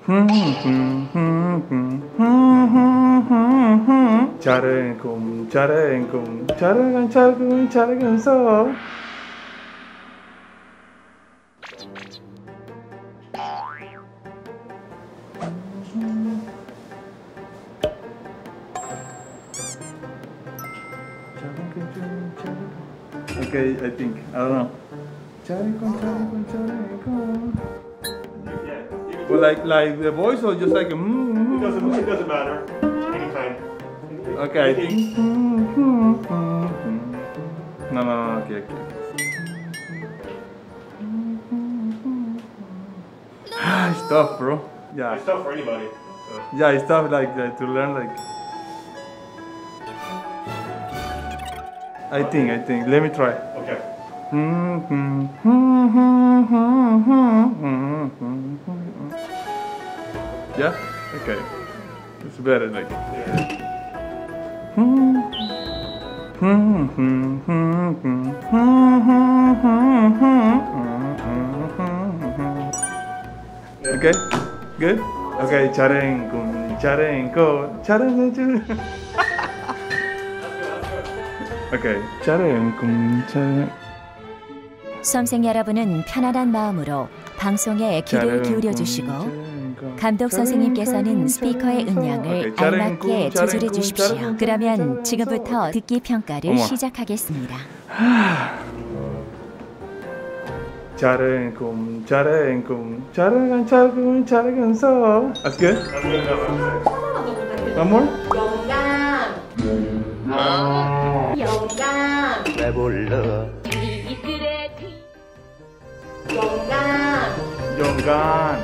자랭꿈 자랭꿈 자라간 자라간 자라간서 Okay, I think I don't know. 자랭꿈 자랭꿈 자랭꿈. Well, like the voice or just like It doesn't matter. Anytime. Okay, I think. No. Okay. It's tough, bro. Yeah. It's tough for anybody. So. Yeah, it's tough like to learn like. I think. Let me try. Okay. Yeah? Okay. It's better like. Okay? Good? Okay, 자랭꿈 자랭꿈 자랭꿈 Okay, 자랭꿈 자랭. 수험생 여러분은 편안한 마음으로 방송에 귀를 기울여 주시고 감독 선생님께서는 스피커의 음량을 알맞게 조절해 주십시오. 그러면 지금부터 듣기 평가를 시작하겠습니다. 자랭꿈 자랭꿈 자라간 자라간 자라간서. That's good? That's good enough. One more? 영감 왜 불러 영간.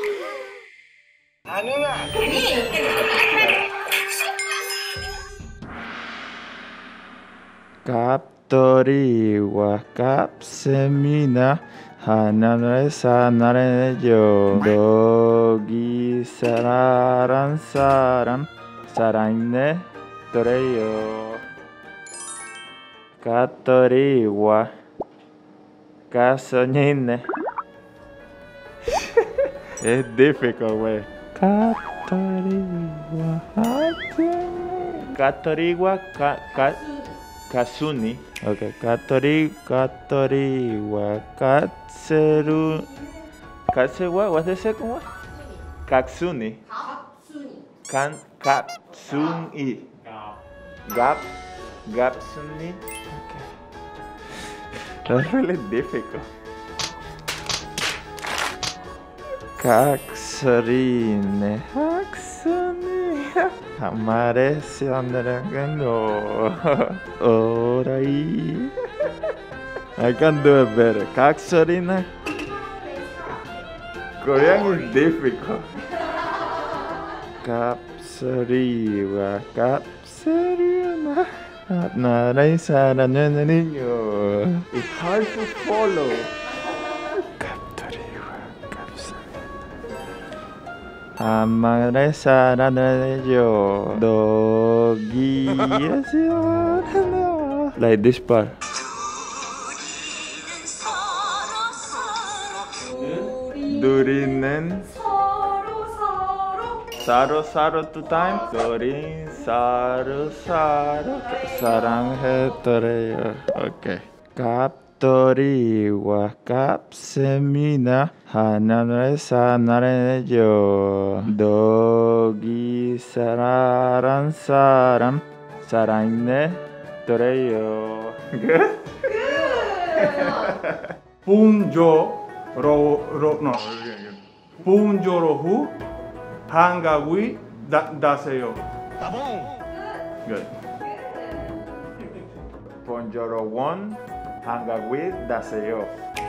갑돌이와 갑샘이나 하늘에서 나를 너기 사랑한 사람 사랑네 또래요. 갑돌이와 갑선이네. It's difficult way. 갑돌이와 가순이. Okay. 갑돌이와 갓세루. 갓세와 what's the second one? 각순이. 갑순이. 갑순이. Okay. That's really difficult. 각설이네 학순이 아마레시 안나랑가노 오라이. I can do it better. 각설이네. Korean is difficult. 갑설이와 갑설이나 나라의 사랑하는 인요. It's hard to follow. 아마의 사랑을 해줘 너기에서 like this part. 둘이는 서로 two times. 둘이 서로 사랑했더래요. Okay. 갑돌이와 갑샘이나 하늘에서 나를 해줘 너기 사랑한 사람 사랑네 또래요. 본조로 한가위 다세요. Good. 본조로 원 한가위 다세요.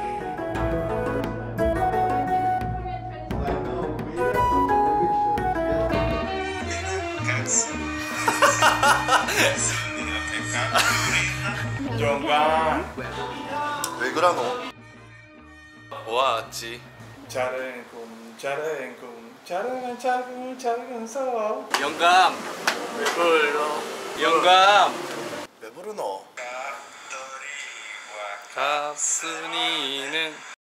영감. 왜 그러노? 왔지. 자랭꿈 자라간 자라간서. 영감. 왜 불러? 영감. 왜 부르노? 갑순이는